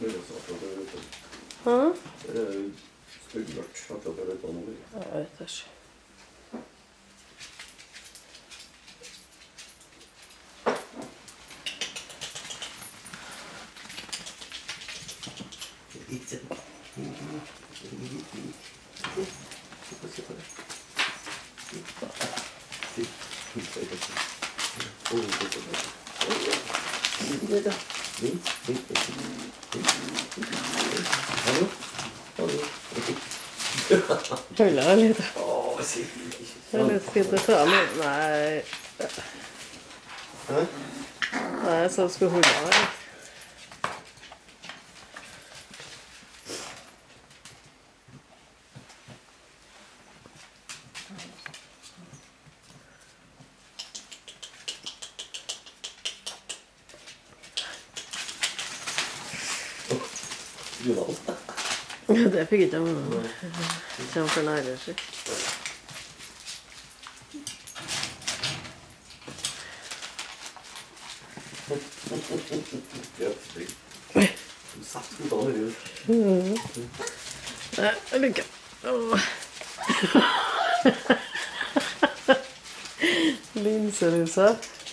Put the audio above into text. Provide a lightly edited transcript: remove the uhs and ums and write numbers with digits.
Hæ? Skummelt akkurat ved dette nå. Jeg vet ikke. Ikke. Huller litt. Det er litt fint å ta med. Nei. Nei, så skal hulle litt. Ja, det fikk ikke jeg med meg. Det kommer for nære seg. Du satt den da, Rud. Nei, lykke. Linserusa.